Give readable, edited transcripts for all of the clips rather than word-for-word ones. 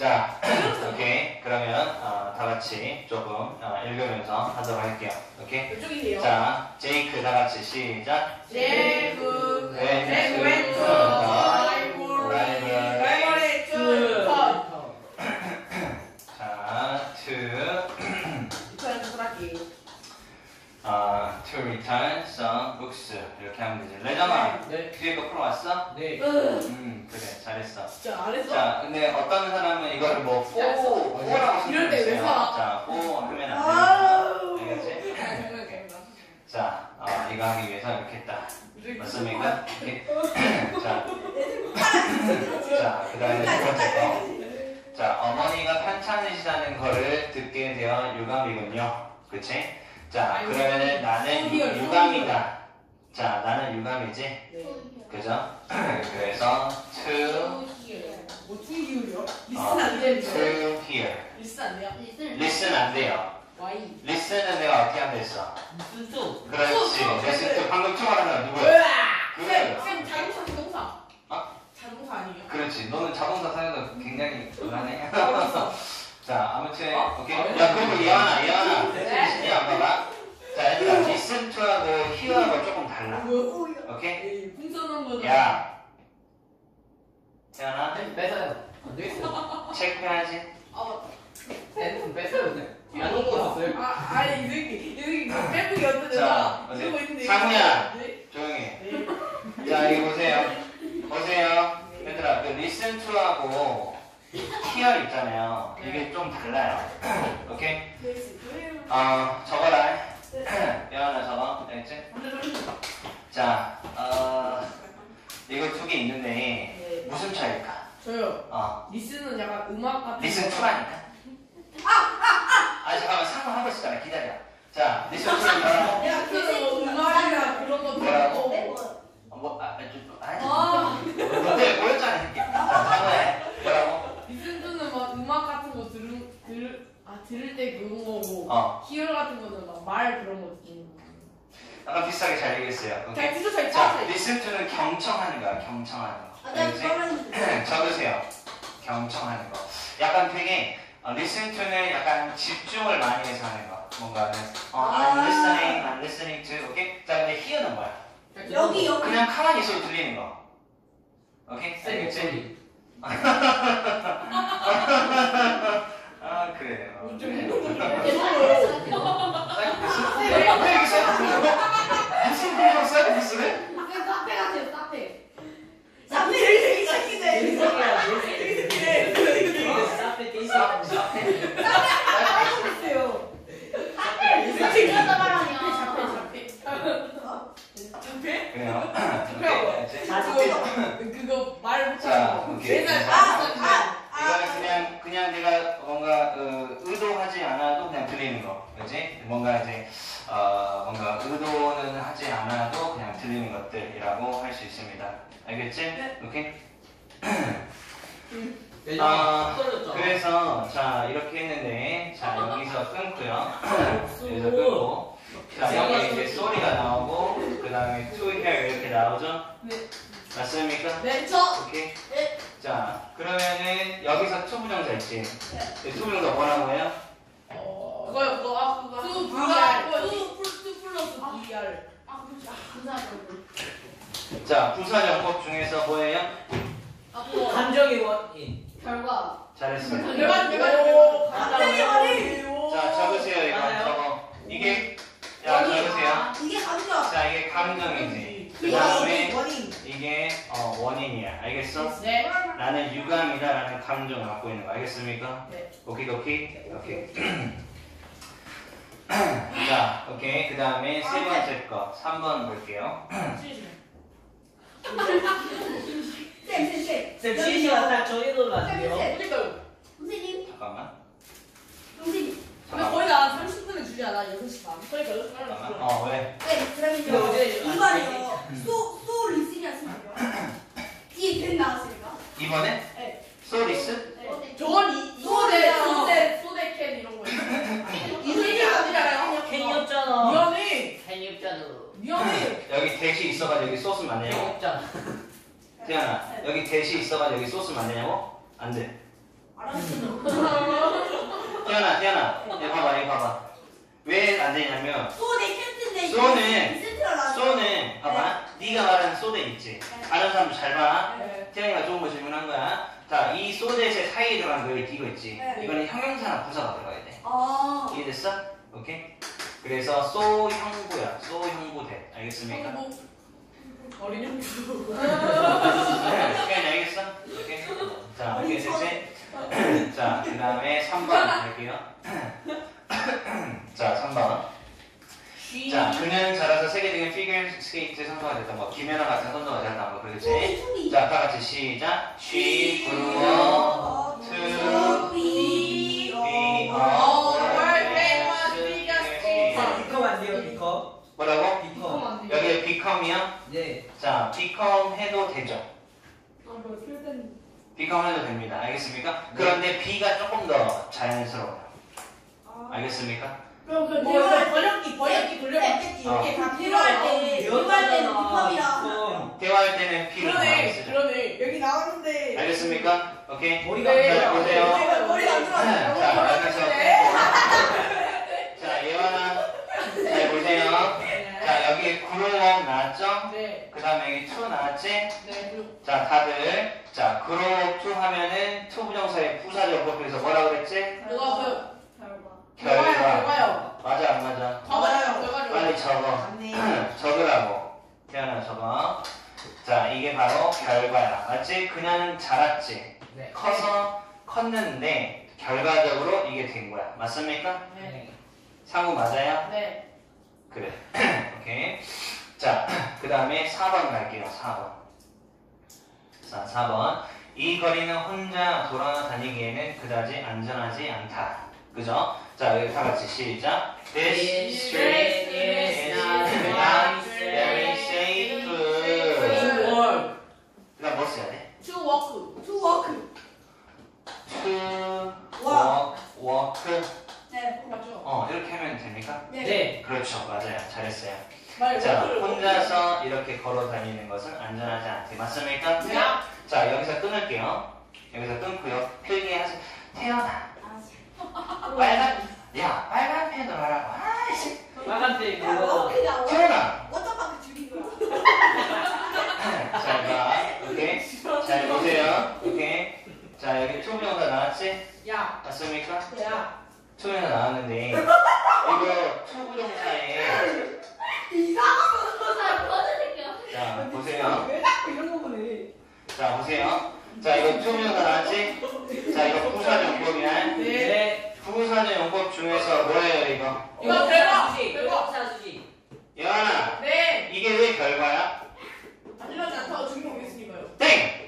자, 오케이. 그러면 다 같이 조금 읽으면서 하도록 할게요. 오케이. 이쪽이세요. 자, 제이크 다 같이 시작. 제이크 왼쪽 라이벌의 cut. 자, to return some books 이렇게 하면 되지. 레전아, 네. 뒤에 거 풀어왔어? 네. 그래, 잘했어. 진짜 안 했어? 자, 근데 어떤 사람은 이거를 뭐 포라고 이럴 때왜 생각했어요. 사? 자, 포 하면 안 돼. 알겠지? 자, 이거 하기 위해서 이렇게 했다. 맞습니까? 이렇게. 자, 그 다음에 두 번째 거. 자, 어머니가 편찮으시다는 거를 듣게 되어 유감이군요. 그치? 자, 그러면은 나는 유감이다. 자, 나는 유감이지? 그죠? 그래서 to 뭐 to hear요? listen 안 돼요. to hear. listen 안 돼요? listen 안 돼요. why? listen은 내가 어떻게 하면 됐어? 순수. 그렇지. listen to 방금 초 말한 사람 누구야? 으아! 그래. 쌤 자동차 부동사. 어? 자동차 아니에요? 그렇지. 너는 자동차 사용도 굉장히 불안해. 자, 아무튼 오케이. 아, 야, 그리고 예언아. 네? 신기한 봐봐. 자, 얘들아, listen to하고 hear하고 조금 달라. 오케이? 풍선한 거는 야, 예언아, 뺏어요. 안 되겠어. 체크해야지. 쌤 뺏어요. 네. 안 놓고 있었어요. 아니 이 새끼 빼북이 어떤 자, 애가 이러고 있는데 상우야. 네? 조용히. 네? 자, 이거 보세요. 얘들아, 그 listen to하고 hear 있잖아요. 이게 좀 달라요. 오케이? 적어라. 예언아 적어. 알겠지? 자, 이거 두 개 있는데 네. 무슨 차이일까? 저요. 리스는 약간 음악 같은 listen 거. to라니까. 잠깐만 상호 하고 있었잖아. 기다려. 자, listen to는 뭐라고? 야, 그 음악이나 그런 거 뭐라고? 듣고 근데 보였잖아. 이렇게. 자, 상호해. 뭐라고? 리슨은 막 음악 같은 거 들을 때 그런 거고 히어 같은 거는 막 말 그런 거 듣는 거. 약간 비슷하게 잘 얘기했어요. 오케이? 잘 들어서 자, 있잖아. listen to는 경청하는 거야. 경청하는 거. 알겠지? 적으세요. 경청하는 거. 약간 되게 listen to는 약간 집중을 많이 해서 하는 거. 뭔가는 I'm listening to. 오케이? 자, 근데 hear는 뭐야? 여기 그냥 가만히 있어도 들리는 거. 오케이? 쌤 알겠지? 그래요. 왜 이렇게 사이코패스? 무슨 분이랑 사이코패스래? 카페 같아요, 카페. 그래요. 그거 말 자, 못하고 오케이. 맨날 이거는 그냥 내가 뭔가 의도하지 않아도 그냥 들리는 거, 그렇지? 뭔가 이제 뭔가 의도는 하지 않아도 그냥 들리는 것들이라고 할 수 있습니다. 알겠지? 네. 오케이. 떨어졌죠. 그래서 자 이렇게 했는데 자 여기서 끊고요. 여기서 끊고 자 여기 이제 소리가 나오고 그 다음에 to hear 이렇게 나오죠? 네. 맞습니까? 네, 저 오케이. 자, 그러면은 여기서 투부정사 있지? 투부정사 뭐라고 해요? 그거요, 그거. 투 플러스 VR. 자, 부사정법 중에서 뭐예요? 감정의 원인. 결과. 잘했어요. 갑자기 말이. 자, 적으세요, 이거. 맞아요. 저거. 이게, 야, 적으세요. 이게 감정. 자, 이게 감정이지. 그 이게 다음에 원인. 이게 원인이야. 알겠어? 네. 나는 유감이다라는 감정을 갖고 있는 거. 알겠습니까? 네. 오케이. 자, 오케이. 그 다음에 세 번째 거. 3번 볼게요. 쌤. 쌤 시시가 딱 정해놓은 거 같아요. 그러니까요. 선생님. 잠깐만. 선생님. 근데 거의 다 30분에 주지 않아? 6시 반. 그러니까 6시 반에 잠깐만. 왜? 네, 근데 그러면요. 어제 이번에요. 소 리슨이 하시나요? 뒤에 된 나왔을까? 이번에? 네. 소리스? 네. 저건 소대캔 이런 거. 이름이 아니잖아요. 캔이었잖아. 미안해. 캔이었잖아. 미안해. 여기 대시 있어가지고 여기 소스 맞냐고? 캔이었잖아. 태연아, 여기 대시 있어가지고 여기 소스 맞냐고? 안 돼. 태연아, 얘 봐봐. 왜 안 되냐면 소내 캔트인데 소는 봐봐. 네가 말하는 소대 있지. 아는 사람도 잘 봐. 네. 태연이가 좋은 거 질문한 거야. 자, 이 소대의 사이에 들어간 거 이거 있지. 네. 이거는 형용사나 부사가 들어가야 돼. 아. 이해됐어? 오케이. 그래서 소형부야. 소형부대. 알겠습니까? 어린 형부. 그냥 알겠어? 오케이. 자, 오케이 됐지? 자, 그 다음에 3번 갈게요. 자, 3번. 자, 그는 자라서 세계적인 피겨 스케이트 선수가 됐던 거, 김연아 같은 선수가 됐던 거, 그렇지? 자, 다 같이 시작. She grew up to be a world famous figure skater. 비컴 안 돼요, 비컴? 뭐라고? 비컴. 여기 become이요? 네. 자, become 해도 되죠. 뭐 필된. become 해도 됩니다. 알겠습니까? 그런데 be가 조금 더 자연스러워요. 알겠습니까? 그럼 그 번역기 돌려봤지. 이렇게 다 필요할 때 비컴이랑 대화할 때는 be를 많이 그러네. 쓰죠. 그러네. 여기 나왔는데. 알겠습니까? 오케이? 머리가 네. 자, 보세요. 머리가 안 들어가요. 자, 여기서 자, 예완아. 자, 보세요. 자, 여기 grow up 나왔죠? 네. 그 다음에 여기 to 나왔지? 네. 그리고 자, 다들. 자, grow up to 하면은 to 부정사의 부사적 법에서 뭐라 그랬지? 누가 그 결과. 결과요. 맞아, 안 맞아? 결과요. 빨리 적어. 적으라고. 태연아, 적어. 자, 이게 바로 결과야. 맞지? 그녀는 자랐지. 네. 커서 컸는데, 결과적으로 이게 된 거야. 맞습니까? 네. 상우 맞아요? 네. 그래. 오케이. 자, 그 다음에 4번 갈게요. 4번. 자, 4번. 이 거리는 혼자 돌아다니기에는 그다지 안전하지 않다. 그죠? 자, 여기 다 같이 시작. This street is not very safe. 그 다음 뭐 써야 돼? To walk. To walk. To walk. 네. 맞죠? 이렇게 하면 됩니까? 네. 그렇죠. 맞아요. 잘했어요. 말 자, 혼자서 이렇게 걸어 다니는 것은 안전하지 않대. 맞습니까? 네. 자, 여기서 끊을게요. 여기서 끊고요. 필기하세요. 태연아. 빨간 펜으로 하라고. 아이씨. 빨간색 야, 그거. 그냥 태연아. 워터파크 죽인 거야. 잘 봐. 오케이. 잘 보세요. 오케이. 자, 여기 초명사 나왔지? 야. 맞습니까? 야. 초명사 나왔는데, 이거 초부정사에. 자, 보세요. 왜 자꾸 이런 거 보내? 자, 보세요. 자, 이거 초명사 나왔지? 자, 이거 부사정법이야. 네. 부사적 용법 중에서 뭐예요, 이거? 이거 대박. 예완아, 네. 이게 왜 결과야? 안전하지 않다고 증명했으니까요. 땡!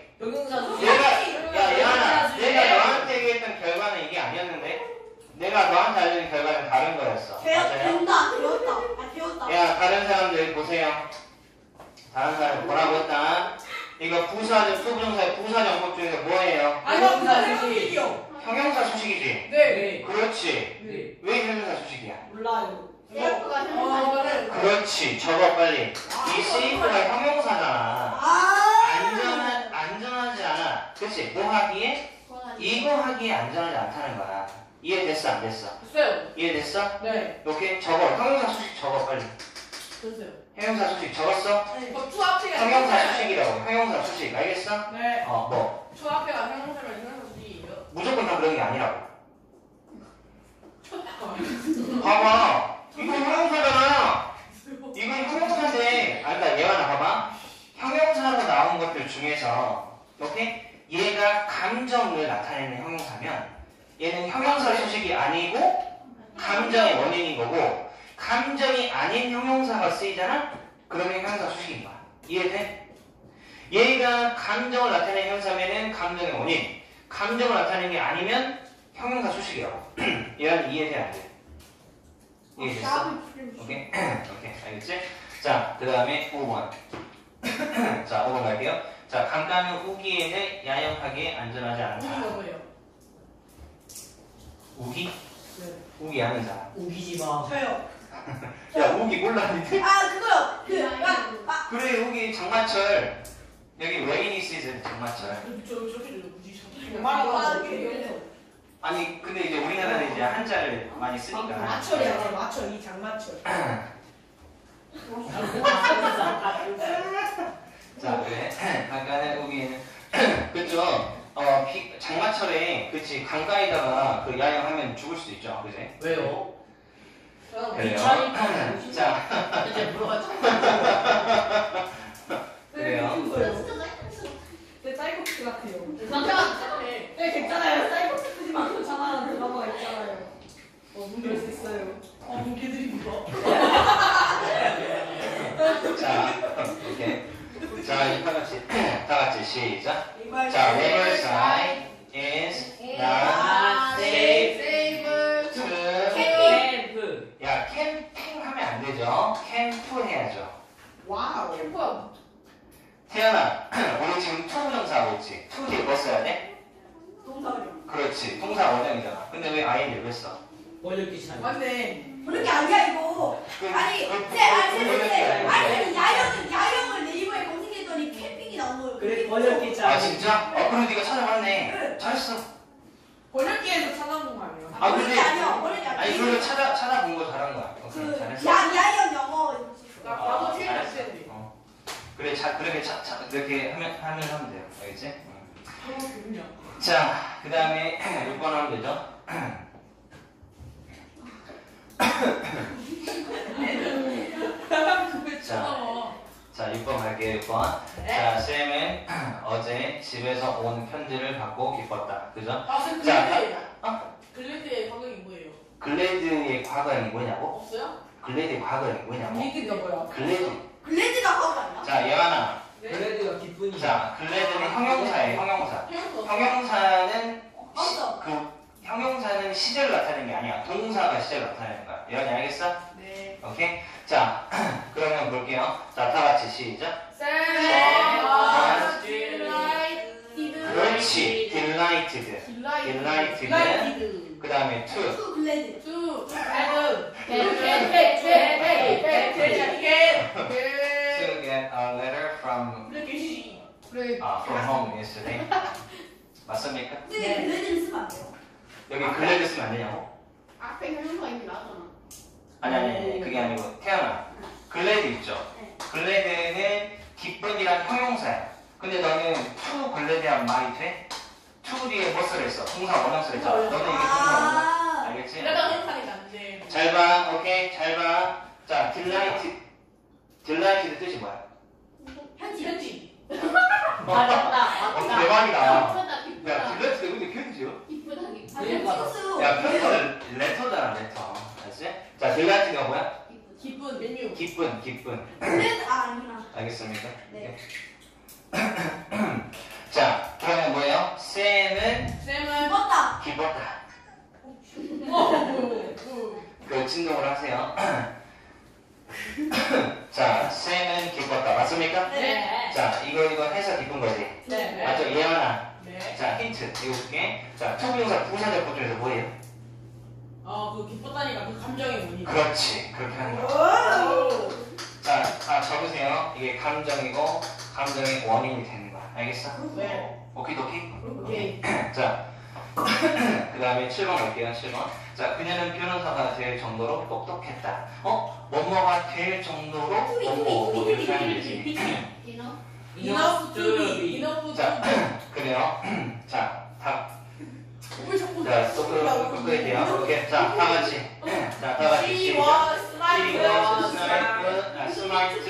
예완아, 내가 너한테 얘기했던 결과는 이게 아니었는데? 내가 너한테 알려준 결과는 다른 거였어. 맞아요? 배웠다. 야, 다른 사람들 보세요. 다른 사람 뭐라고 했다? 이거 부사적, 투부정사의 부사정법 중에서 뭐예요? 이거 무슨 소식이요? 형용사 수식이지? 네. 그렇지. 네. 왜 형용사 수식이야? 몰라요. 이거는 그렇지. 적어 빨리. 이 세이프가 형용사잖아. 안전하지 않아. 그렇지. 뭐 하기에? 이거 하기에 안전하지 않다는 거야. 이해됐어? 안 됐어? 됐어요. 이해됐어? 네. 이렇게 적어. 형용사 수식 적어 빨리. 됐어요. 형용사 수식 적었어? 투 앞에가 형용사 수식이라고. 형용사 수식. 알겠어? 네. 뭐? 투 앞에가 형용사면 형용사 수식이에요. 무조건 다 그런 게 아니라고. 봐봐. 이거 형용사잖아. 이건 형용사인데. 그러니까 예완아 봐봐. 형용사로 나온 것들 중에서 이렇게 얘가 감정을 나타내는 형용사면 얘는 형용사 수식이 아니고 감정의 원인인 거고 감정이 아닌 형용사가 쓰이잖아? 그러면 형용사 수식인 거야. 이해돼? 얘가 감정을 나타내는 형용사면은 감정의 원인 감정을 나타내는 게 아니면 형용사 수식이라고. 얘는 이해돼 안 돼? 이해됐어? 오케이? 오케이 알겠지? 자, 그 다음에 5번. 자, 5번 갈게요. 자, 강가는 우기에는 야영하기에 안전하지 않다. 뭐예요? 우기? 네. 우기 아는 사람. 우기지 마. 저요. 야, 우기 몰랐는데? 그거요. 그래, 우기 장마철. 여기 rainy season 장마철. 아니 근데 이제 우리나라는 이제 한자를 많이 쓰니까. 마철이야, 마철 이 장마철. 자, 그래. 아까는 여기는 그죠? 장마철에 그치 강가에다가 그 야영하면 죽을 수도 있죠, 그지? 왜요? 그래요. 자, 이제 물어봤죠. 그래요. 네, 사이코패스 같아요. 네, 괜찮아요. 사이코패스지 말고 괜찮아요. 드라마가 있잖아요. 그럴 수 있어요. 걔들이 무서워. 자, 오케이. 자, 다 같이 시작. 자, Riverside is not safe to. 캠프. 야, 캠핑 하면 안 되죠. 캠프 해야죠. 와우. 캠프야. 태연아, 우리 지금 투 동사 하고 있지? 투 뒤에 뭐 써야 돼? 동사원이요. 그렇지, 동사 원형이잖아. 근데 왜 ING를 왜 써? 번역기 시간. 맞네. 그런 게 아니야 이거. 아니, 야영을 네이버에 검색했더니 캠핑이 나온 거예요. 그래 번역기 짜. 아 진짜? 그럼 네가 찾아봤네. 잘했어. 번역기에서 찾아본 거 아니에요? 아, 번역이 근데- 아니야. 번역이 아니야. 아니 그걸 찾아본 거 잘한 거야. 오케이, 잘했어. 야영 영어. 나도 제일 잘했어. 잘했는데. 그래, 그렇게 이렇게 하면 돼요. 알겠지? 그럼요. 자, 그 다음에 6번 하면 되죠? 자, 6번 갈게요, 6번. 자, 쌤은 어제 집에서 온 편지를 받고 기뻤다. 그죠? 아, 쌤 자, 글래드의 과거이 뭐예요? 글래드의 과거형이 뭐냐고? 없어요? 글래드의 과거형이 뭐냐고? 글래드가 뭐야? 글래드가 과거 아니야? 자, 예완아. 그래도가 기쁜이. 자, 글래드는 형용사예요, 형용사. 형용사는 없어. 형용사는 시제를 나타내는 게 아니야. 동사가 시제를 나타내는 거야. 예완이 알겠어? 네. 오케이? 자, 그러면 볼게요. 자, 다 같이 시작. 그렇지. delighted. delighted. 그 다음에 to. 투 글래드. To get a letter from home yesterday. 맞습니까? 근데 글래드는 쓰면 안 돼요. 여기 글래드 쓰면 안 되냐고? 앞에 형용사가 이미 나왔잖아. 아니, 그게 아니고. 태연아. 글래드 있죠? 글래드는 기쁜이란 형용사야. 근데 너는 to 글래드란 말이 돼? to 뒤에 뭐 써있어? 동사 원형 써있잖아. 너는 이게 동사 원형. 알겠지? 잘 봐. 오케이. 잘 봐. 자, delighted 뜻이 뭐야? 편지. 맞다. 대박이다. 맞다. 야, delighted 근데 편지요? 그러니까. 수. 야, 편지는 레터잖아, 레터. 알지? 자, delighted가 뭐야? 기쁜 메뉴. 기쁜. 글래드 아니구나. 알겠습니까? 네. 자, 그러면 뭐예요? 쌤은 입었다. 기뻤다. 그 진동을 하세요. 자, 쌤은 기뻤다. 맞습니까? 네. 자, 이거 해서 기쁜 거지. 네. 맞죠? 예언아. 네. 자, 힌트. 이거 볼게. 자, 투부정사 부사적 중에서 뭐예요? 그 기뻤다니까 그 감정이 뭐니? 그렇지. 그렇게 하는 거야. 오. 자, 적으세요. 이게 감정이고, 감정의 원인이 되는 거야. 알겠어? 네. 오키도키? 오케이. 자, 그 다음에 7번 갈게요. 7번. 자, 그녀는 변호사가 될 정도로 똑똑했다. 뭐뭐가 될 정도로 뭐뭐 이렇게 하면 되지. Enough to be. 자, 그래요. 자, 왜 자꾸 자, 똑똑해요. 오케이. 자, 다 같이. 자, 다 같이 She 시작. was She was smart,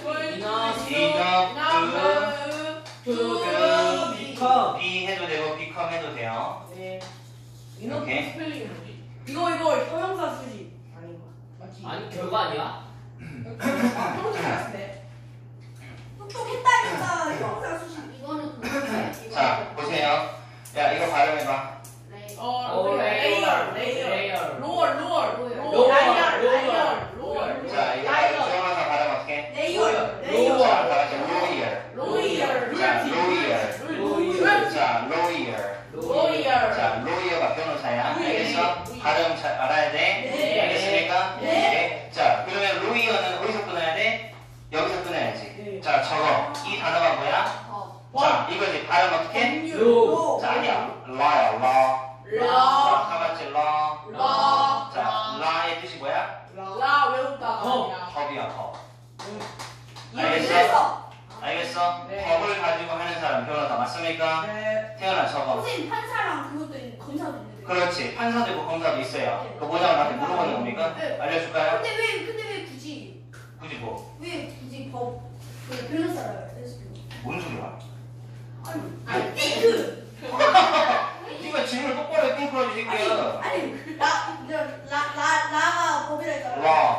to become. be 해도 되고, become 해도 돼요. 네. Enough 오케이. 스펠링이 뭐지? 이거 형용사 쓰지 아닌가? 맞지? 아니 별거 아니야. 형용사 같은데. 똑똑했다니까 형용사 수식. 자, 보세요. 야, 이거 발음해봐. 로얼. 자, 이거 들어가서 발음 어떻게? 레이어. 자, 다 같이 lawyer. 로이얼. 자, lawyer. 자, lawyer. 자, lawyer가 변호사야. 알겠어? 발음 잘 알아야 돼. 네. 알겠습니까? 네. 오케이. 자, 그러면 lawyer는 어디서 끊어야 돼? 여기서 끊어야지. 네. 자, 적어. 이 단어가 뭐야? 자, 이거지. 발음 어떻게? 로. 자, 아니야. 라야, 라. 자, 다 같이 라. 자, 라의 뜻이 뭐야? 라 외웠다. 컵이야, 컵. 그래서 알겠어? 네. 컵을 가지고 하는 사람 변호사 맞습니까? 네. 태어나 적어. 선생님 판사랑 그것도 있는 검사도 있는데. 그렇지. 판사도 있고 검사도 있어요. 그거 뭐냐고 나한테 물어보는 겁니까? 알려줄까요? 근데 왜 굳이 굳이 뭐? 그 변호사를 했어? 뭔 소리야? 아니 띵크. 네가 질문을 똑바로 해, 띵크라지 새끼야. 아니 라가 법이라 했잖아.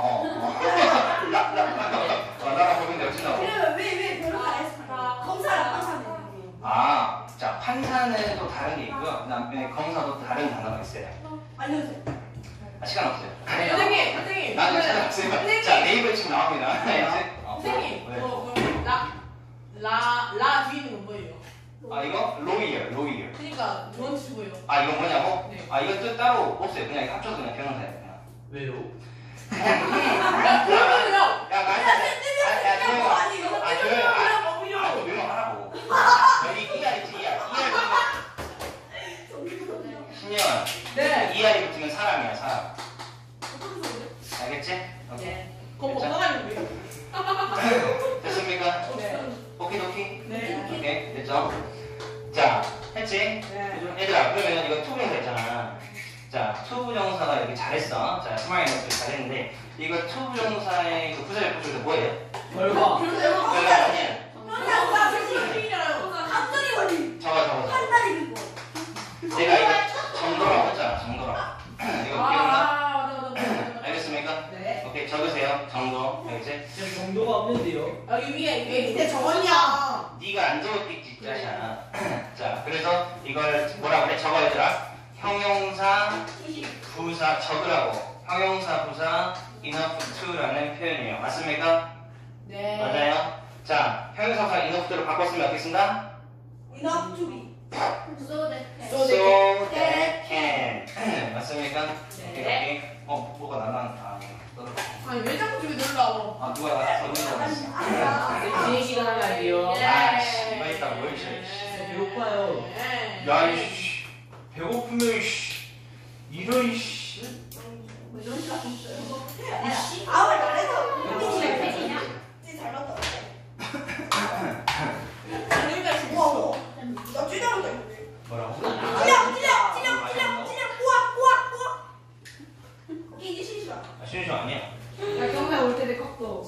나가 보는데 어찌 나와? 그러면 왜 변호사 했을까? 검사랑 판사는. 아, 자, 판사는 또 다른 게 있고요. 그다음에 검사도 다른 단어가 있어요. 알려주세요. 시간 없어요. 선생님. 나는 시간 없어요. 자, 네이버 지금 나옵니다. 선생님. 왜? 라 뒤에 있는 건 뭐예요? 아, 이거 로이어. 그러니까 뭔 뜻이고요? 아, 이거 뭐냐고? 네. 아, 이거 뜻 따로 없어요. 그냥 합쳐서 그냥 변호사예요. 그냥. 왜요? 그러면요. 야, 야, 아니 조용하라고. 여기 ER 있지, ER. 신년. 네. ER이 붙으면 사람이야, 사람. 알겠지? 오케이. 네. 그거 건강하는 거예요? 됐습니까? 네. 오케이. 네. 오케이, 됐죠? 자, 했지? 네. 얘들아, 그러면 이거 투부정사 있잖아. 자, 투부정사가 이렇게 잘했어. 자, 스마일 연습 잘했는데, 이거 투부정사의 그 부사절 구조가 뭐예요? 결과. 결과 아니야. 감정이 원리. 저거. 판단이 그거. 내가 이거 정도라고 했잖아, 정도라고. 이거 기억나? 맞아. 알겠습니까? 네. 오케이, 적으세요. 정도. 알겠지? 지금 정도가 없는데요. 여기 위에 밑에 적었냐? 네가 안 적었겠지, 짜샤. 자, 그래서 이걸 뭐라 그래? 적어 얘들아. 형용사, 부사 적으라고. 형용사, 부사, enough to라는 표현이에요. 맞습니까? 네. 맞아요. 자, 형용사, 부사, enough로 바꿨으면 어떻게 쓴다? enough to be. So that So that can. 맞습니까? 네. 오케이. 뭐가 날라간? 아니 왜 자꾸 저기 놀라워? 아, 누가 나서 네, 지혜 시간 하면 안 돼요. 아이씨, 이거 있다, 뭘 씨. 배고파요. 야, 이씨. 배고프면, 이씨. 이런, 이씨. 아무 말 해서. 잘 맞다. 우와. 나 찌려고 했는데. 뭐라고? 찌려. 우와. 이게 신시야. 아, 신슈 아니야. 야 경사 올 때내 컵도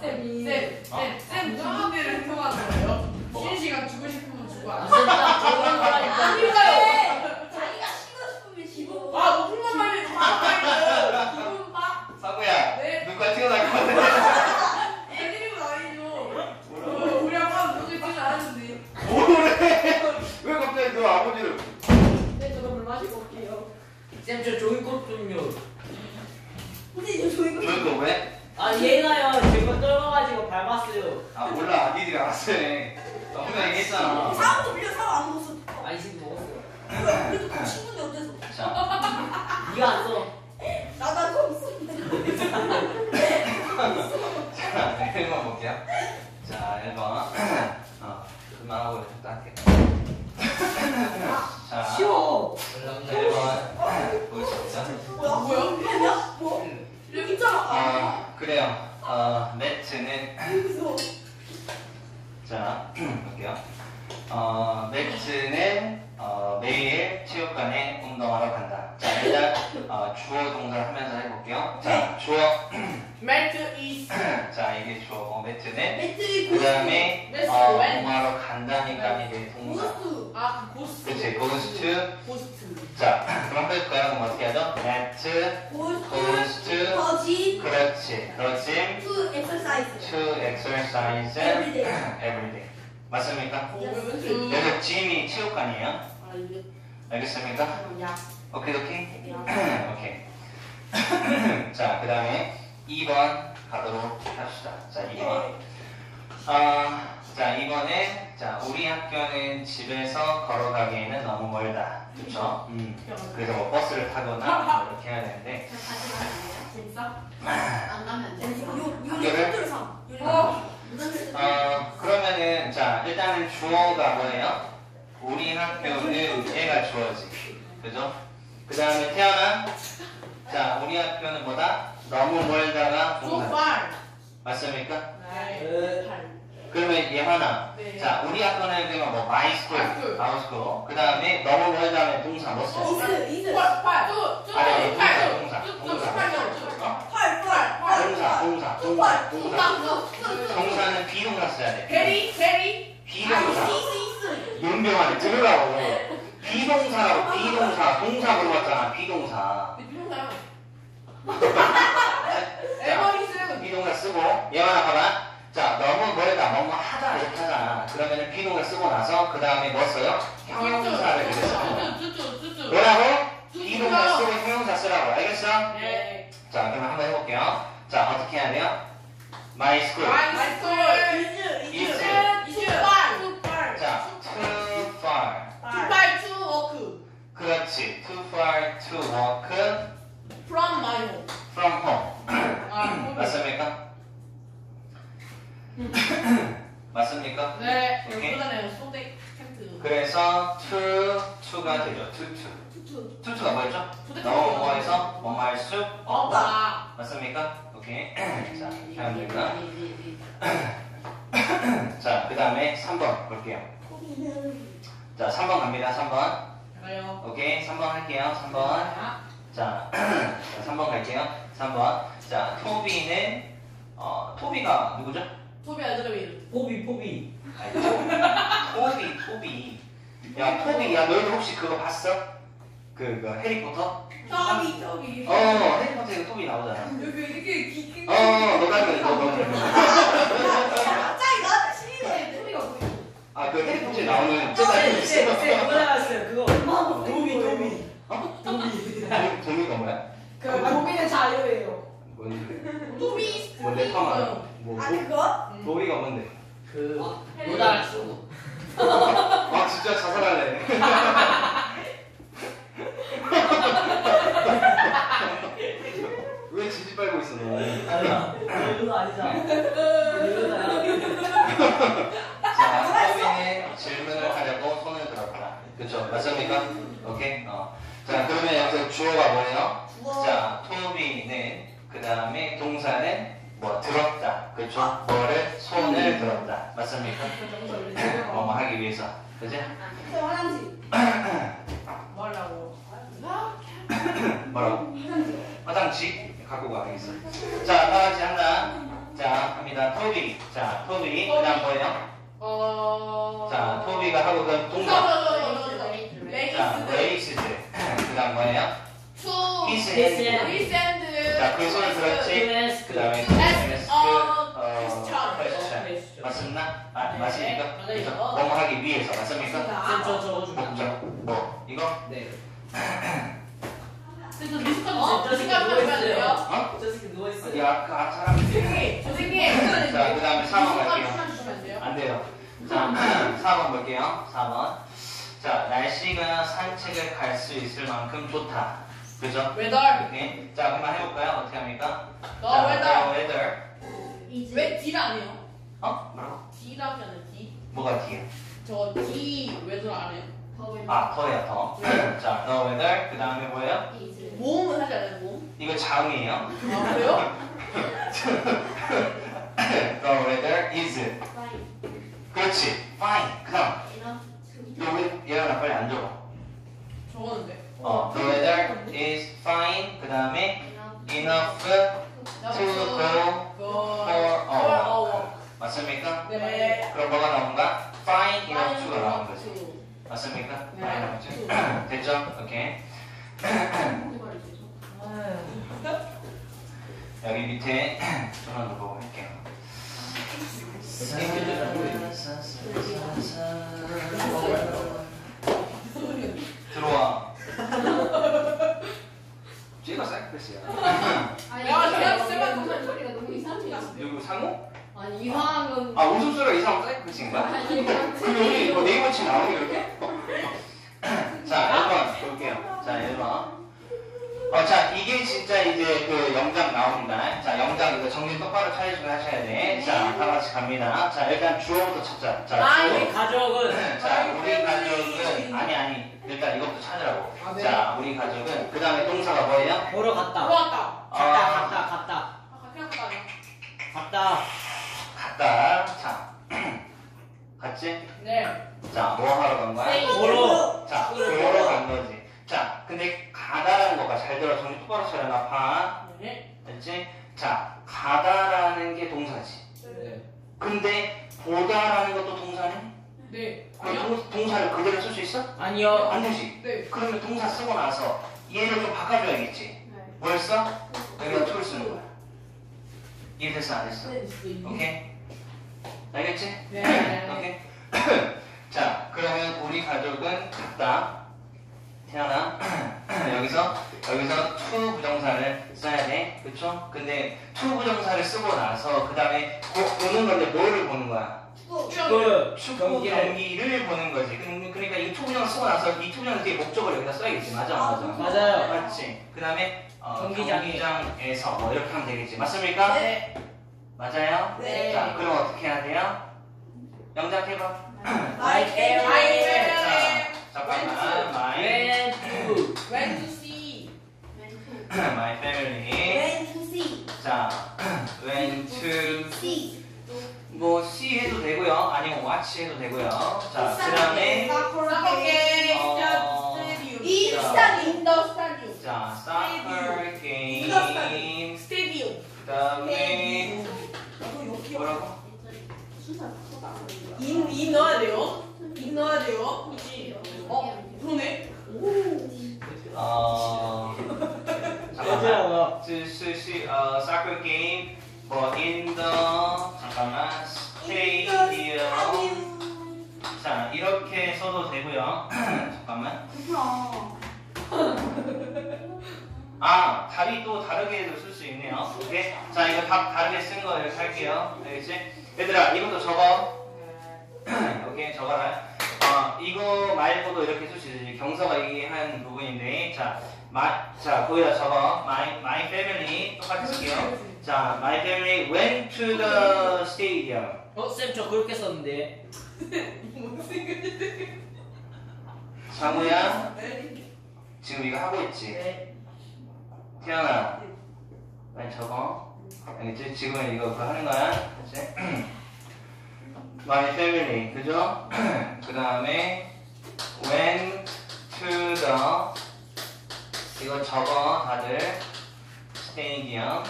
쌤 무슨분들을 행동하는 거예요? 쉬는 시간 주고 싶으면 주고 안 무슨 딱 좋은 거라니까. 아니까요. 자기가 쉬고 싶으면 쉬고. 아 높은 것만 해도 다 기분 빠. 사구야. 네. 누가 튀어나올 것 같아. 애들이고 아니죠. 우리 아빠는 그렇게 뛰지 않았는데. 뭐래? 왜 갑자기 너 아버지를? 네 저도 물 마시고 올게요. 쌤, 저 종이컵 좀요. 근데 이거 저희가. 너 왜? 아, 얘가요. 제가 떨어가지고 밟았어요. 아, 몰라. 니들이 알았어. 나 분명 얘기했잖아. 사람도 빌려 사람 안 먹었어. 아, 이 친구 먹었어요. 그래도 그 친구인데 어때서? 자, 네가 안 써. 나도 없어. 자, 1번 볼게요. 자, 1번. 그만하고 딱 할게. 자, 쉬워. 1번. 보여주시죠. 뭐야? 뭐? 여기 있잖아. 그래요. 매트는 무서워. 자, 볼게요. 매트는 매일 체육관에 운동하러 간다. 자, 일단 주어 동사를 하면서 해볼게요. 자, 주어. Meant is 자, 이게 주어고 매트는. 매트리 그 다음에 매트 운동하러 간다니까 이게 동사. 고스트. 아 고스트. 그치, goes to. 고스트. 자, 그럼 해볼까요? 그럼 어떻게 하죠? 매트 고스트. goes to. 거짓. 그렇지. to exercise. to exercise Every day. every day. 맞습니까? 오 여기 짐이 체육관이에요. 아 이게 알겠습니까? 야. 오케이. 오케이. 자, 그 다음에 2번 가도록 합시다. 자, 2번. 자, 2번에 자, 우리 학교는 집에서 걸어가기에는 너무 멀다. 그쵸? 그래서 뭐 버스를 타거나 뭐 이렇게 해야 되는데 재밌어? 안 가면 돼. 요리 학교를? 컴퓨터 사. 어. 그러면은 자, 일단은 하는 주어가 뭐예요? 우리 학교는 얘가 주어지. 그죠? 그 다음에 태어나. 자, 우리 학교는 뭐다? 너무 멀다가 동사. 족발. 맞습니까? 네. 그러면 예하나. 네. 자, 우리 학교는 그러면 뭐 my school, our school. 그 다음에 너무 멀다면 동사 뭐 써? 이스. 팔. 아니, 동사. 동사는 비동사 써야 돼. 대리. 비동사. 윤병아를 들으라고. 비동사라고. 동사 물어봤잖아. 비동사. 자, 비동사 쓰고 예만아 봐봐. 자, 너무 멀다, 너무 하다 이렇게 하잖아. 그러면은 비동사 쓰고 나서 그 다음에 뭐 써요? 형용사를 그랬어. 뭐라고? 비동사 쓰고 형용사 쓰라고. 알겠어? 네. 자, 그럼 한번 해볼게요. 자, 어떻게 해야 돼요? My school. 자, too far. 그렇지. Too far to walk from home. 맞습니까? 맞습니까? 네. 오케이. 이거잖아요. 소대 캔트. 그래서 to가 되죠. to가 뭐였죠? 너무 뭐해서 뭐뭐 할 수 없다. 맞습니까? 오케이. 자, 다음 됩니다. 자, 그 다음에 3번 볼게요. 자, 3번 갑니다. 3번. 가요. 오케이. 3번 할게요. 3번. 자, 3번 갈게요. 3번. 자, 토비가 누구죠? 토비 아들의 이름. 포비. 아니, 토비. 야, 토비. 야, 너희들 혹시 그거 봤어? 그 해리포터? 저기. 해리포터에 토비 나오잖아. 이렇게 깊게. 너 닮은 너. 갑자기 나한테 시리즈에 소리가 보여. 아, 그 해리포터에 나오는 제가 올라갔어요. 그거. 도비. 도미가 뭐야? 그 도비는 자유예요. 뭔데? 토비. 뭔데? 파마. 그거? 도미가 뭔데? 노달 수구. 아, 진짜 자살할래. 왜 지지 빨고 있어 너? 아니야. 그거 아니잖아. 자, 토비는 질문을 하려고 손을 들었다. 그쵸? 맞습니까? 오케이? 자, 그러면 여기서 주어가 뭐예요? 자, 토비는 그 다음에 동사는 뭐 들었다. 그쵸? 뭐를? 손을 들었다. 맞습니까? 뭐 하기 위해서. 그치? 화장실. 뭐라고? 뭐라고? 화장지 갖고 가겠어. 자, 다 같이 한다. 자, 갑니다. 토비. 자, 토비. 그 다음 뭐예요? 자, 토비가 하고 그 동사. 자, 레이스드. 그 다음 뭐예요? 히스 핸드. 자, 그 손을 들었지? 그 다음에 퀘스천. 맞습니까? 맞습니까? 그죠? 뭐뭐 하기 위해서. 맞습니까? 목적. 뭐? 이거? 네. 그래서 리스트가 생각하면 돼요. 저 새끼 누워있어요. 야, 그 사람. 선생님. 자, 그 다음에 4번 갈게요. 주시면 안 돼요? 안 돼요. 자, 4번 볼게요. 4번. 자, 날씨가 산책을 갈 수 있을 만큼 좋다. 그죠? 웨더. 오케이. 자, 그만 해볼까요? 어떻게 합니까? 너 웨더. weather. 왜 D가 아니에요? 뭐라고? D라고 하잖아요. D. 뭐가 D야? 저 D 웨더 안 해요? 더야, 더. 자, the weather. 그 다음에 뭐예요? 모음은 하지 않아요? 모음? 이거 장이에요. 아 그래요? The weather is. 그렇지. fine. 그 다음. 너 왜, 얘랑 빨리 안 적어. 적었는데. The weather is fine. 그 다음에 enough to go for a walk. 맞습니까? 네. 그럼 뭐가 나온가? fine enough to가 나온 거지. 맞습니까? 네. fine enough to. 됐죠? 오케이. 여기 밑에 전화도 보고 할게요. 들어와. 쟤가 사이코패스야. 누구 상호? 아니 이상한 건. 아, 웃음소리가 이상한 사이코패스인가? 그럼 우리 뭐 네이버 치 나오니 그렇게? 자, 1번 볼게요. 자, 1번. 자, 이게 진짜 이제 그 영장 나옵니다. 자, 영장 이거 정신 똑바로 차리시고 하셔야 돼. 자, 다 같이 갑니다. 자, 일단 주어부터 찾자. 자, 주어. 우리 가족은 자, 우리 가족은 아니 일단 이것부터 찾으라고. 아, 네. 자, 우리 가족은 그 다음에 동사가 뭐예요? 보러 갔다. 들어왔다. 갔다. 그냥 갔다. 갔다. 갔다. 자, 갔지? 네. 자, 뭐 하러 간 거야? 보러. 자, 보러 간 거지. 자, 근데 가다라는 거가 잘 들어. 정신 똑바로 차려놔. 봐. 네. 됐지? 자, 가다라는 게 동사지. 네. 근데 보다라는 것도 동사네? 네. 그럼 동사를 그대로 쓸 수 있어? 아니요. 안 되지. 네. 그러면 동사 쓰고 나서 얘를 좀 바꿔줘야겠지. 뭘 써? 여기다 to를 쓰는 거야. 이해됐어? 안 됐어? 오케이? 알겠지? 네. 오케이? 자, 그러면 우리 가족은 갔다. 태연아, 여기서 to 부정사를 써야 돼. 그쵸? 근데 to 부정사를 쓰고 나서 그 다음에 보는 건데 뭐를 보는 거야? 축구 경기를 보는 거지. 그러니까 이 to 부정 쓰고 나서 이 to 부정 뒤에 목적을 여기다 써야겠지. 맞아? 안 맞아? 맞아요. 맞지? 그 다음에 경기장에. 경기장에서 뭐 이렇게 하면 되겠지. 맞습니까? 네. 맞아요? 네. 자, 그럼 어떻게 해야 돼요? 영작해봐. My family. 자, 잠깐만. My When to see. my family. 자, went to 뭐 see 해도 되고요. 아니면 watch 해도 되고요. 자, 그다음에 자, soccer game. 스테디움. 그다음에 뭐라고? 인 넣어야 돼요. 인 넣어야 돼요. 그렇지. 그러네. 잠깐만. soccer game. 뭐 in the 잠깐만 stadium. 자, 이렇게 써도 되고요. 잠깐만. 답이 또 다르게도 쓸 수 있네요. 오케이? 자, 이거 답 다르게 쓴 거 이렇게 할게요. 알겠지? 얘들아, 이것도 적어. 오케이, 적어라. 이거 말고도 이렇게 쓸 수 있지. 경서가 얘기한 부분인데, 자, 거기다 적어. My family 똑같이 쓸게요. 자, my family went to the stadium. 쌤 저 그렇게 썼는데. 장우야, 지금 이거 하고 있지? 네. 태연아, 빨리 적어. 알겠지? 지금은 이거 그거 하는 거야. 그치? My family, 그죠? 그 다음에 went to the 이거 적어 다들 stadium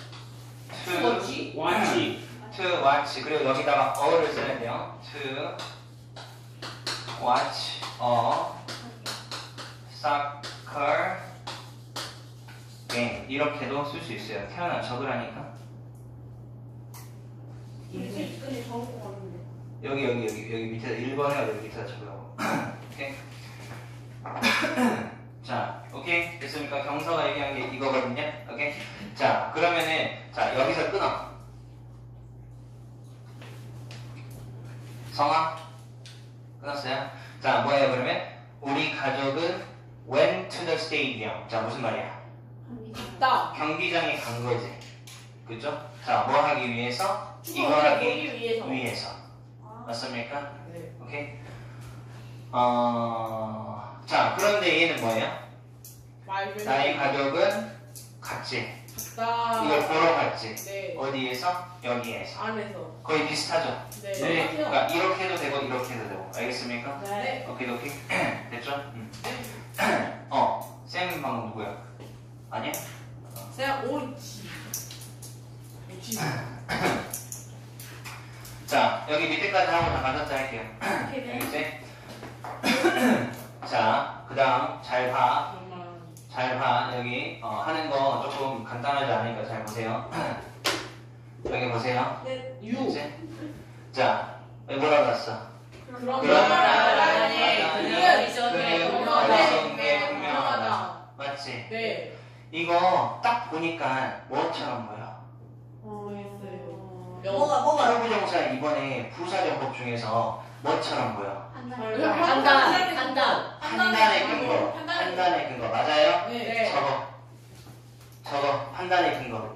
to watch 그리고 여기다가 어를 써야 돼요. to watch a soccer game 이렇게도 쓸 수 있어요. 태어나 적으라니까. 여기 밑에다 1번에 여기 밑에다 적으라고. 오케이. 자, 오케이 됐습니까? 경서가 얘기한 게 이거거든요. 오케이. 자, 그러면은 자 여기서 끊어. 성아 끊었어요. 자, 뭐예요 그러면? 우리 가족은 went to the stadium. 자, 무슨 말이야? 갔다. 경기장에 간 거지. 그죠? 자, 뭐 하기 위해서? 이거 하기 위해서. 맞습니까? 네. 오케이. 자, 그런데 얘는 뭐예요? 나의 가족은 갔지. 갔다. 이걸 보러 갔지. 네. 어디에서? 여기에서. 안에서. 거의 비슷하죠? 네. 네. 그러니까 이렇게 해도 되고 이렇게 해도 되고. 알겠습니까? 네. 오케이, 오케이. 됐죠? 쌤 방금 누구야? 아니야? 쌤 옳지. 자, 여기 밑에까지 하고 다 맞았자 할게요. 알겠지? 자, 그 다음 잘 봐. 잘 봐. 여기 하는 거 조금 간단하지 않으니까 잘 보세요. 여기 보세요. 알겠지? 자, 여기 뭐라고 났어? 그런 그런 나라에 그녀 이전에 분명하다. 맞지? 네. 이거 딱 보니까 뭐처럼 보여? 부정사 이번에 부사정법 중에서 뭐처럼 보여? 판단. 판단의 근거. 판단의 근거 맞아요? 네. 적어. 저거 판단의 근거.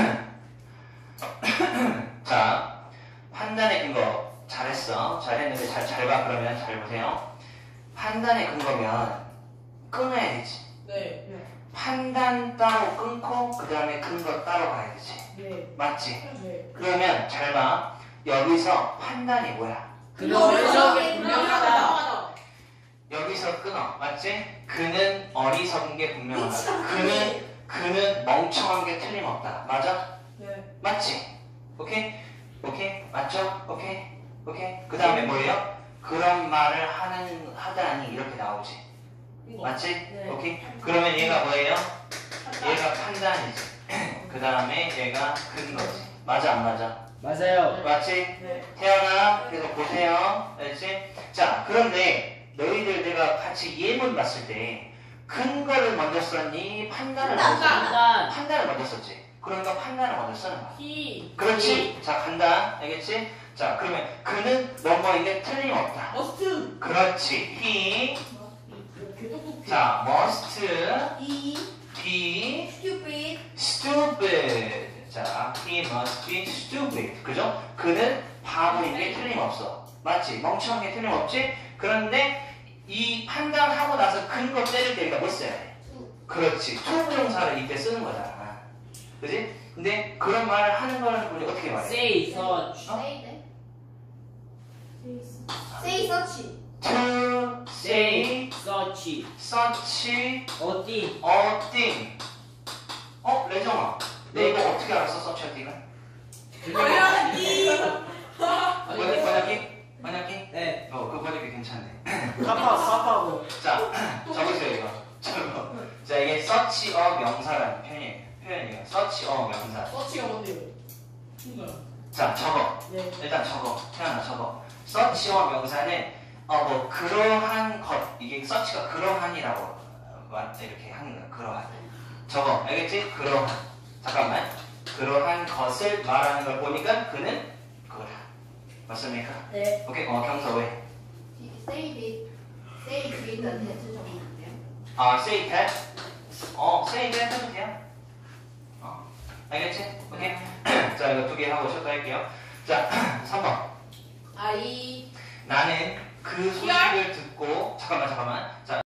자, 판단의 근거 잘했어. 잘했는데 잘 봐. 그러면 잘 보세요. 판단의 근거면 끊어야 되지. 네. 판단 따로 끊고 그 다음에 근거 따로 가야 되지. 네. 맞지? 네. 그러면 잘 봐. 여기서 판단이 뭐야? 그는 어리석게 분명하다. 여기서 끊어. 맞지? 그는 어리석은 게 분명하다. 그는 멍청한 게 틀림없다. 맞아? 네. 맞지? 오케이? 오케이? 맞죠? 오케이? 오케이? 그 다음에 뭐예요? 그런 말을 하다니 이렇게 나오지. 맞지? 네. 오케이? 그러면 얘가 뭐예요? 얘가 판단이지. 그 다음에 얘가 근거지. 맞아 안 맞아? 맞아요. 맞지? 네. 태연아 계속 보세요. 알지? 자, 그런데 너희들 내가 같이 예문 봤을 때 근거를 먼저 썼니? 판단을 먼저 썼니? 판단. 판단을 먼저 썼지. 그러니까 판단을 먼저 쓰는 거야. 히. 그렇지? 자, 간다. 알겠지? 자, 그러면 그는 뭐뭐에게 틀림없다. 머스트. 그렇지. he 개떡볶이. 자, must 이 be stupid stupid. 자, he must be stupid. 그죠? 그는 바보인 게 틀림없어. 맞지? 멍청한 게 틀림없지? 그런데 이 판단하고 나서 근거 때릴 때가 뭐 써야 돼? 그렇지. 투부정사를 이때 쓰는 거잖아. 그지? 근데 그런 말을 하는 거는 우리 어떻게 말해? Say such. say such To say such. such 어디? a thing. 레정아. 내 이거 어떻게 알았어? such a thing은? 번역기? 네. 그 번역기 괜찮네. 카파고. 자, 적으세요 이거. 저거. 자, 이게 such a 명사라는 표현이에요. such a 명사. 서치가 뭔데요? 뭔가요? 자, 적어. 네. 일단 적어. 태어나 적어. such a 명사는 그러한 것. 이게 such가 그러한이라고 이렇게 하는 거야. 그러한. 적어. 알겠지? 그러한. 잠깐만. 그러한 것을 말하는 걸 보니까 그는 그거다. 맞습니까? 네 오케이. 경서 왜? say it 대체 적으면 안 돼요? say that? say that 해도 돼요. 알겠지? 오케이? 자, 이거 2개 하고 쉬었다 할게요. 자, 3번. I. 나는 그 소식을 듣고, 잠깐만. 자,